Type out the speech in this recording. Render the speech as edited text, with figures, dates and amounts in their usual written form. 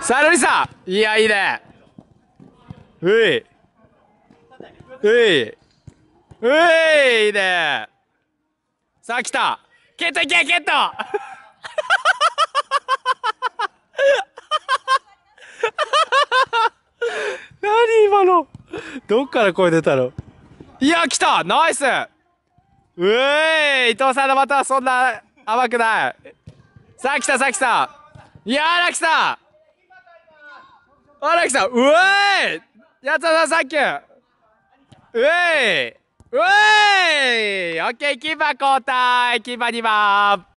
さあ、ロリさん。いや、いいね。うい。うい。うい、いいね。さあ、来た。ケットいけ、ケット何今の。どっから声出たの。いや、来た。ナイス。うえい。伊藤さんの的はそんな甘くない。さあ、来た、さあ、来た。いや、荒木さん。荒木さん。うえい。やったな、サンキュー。うえい。うえい。オッケー、キーパー交代。キーパー2番。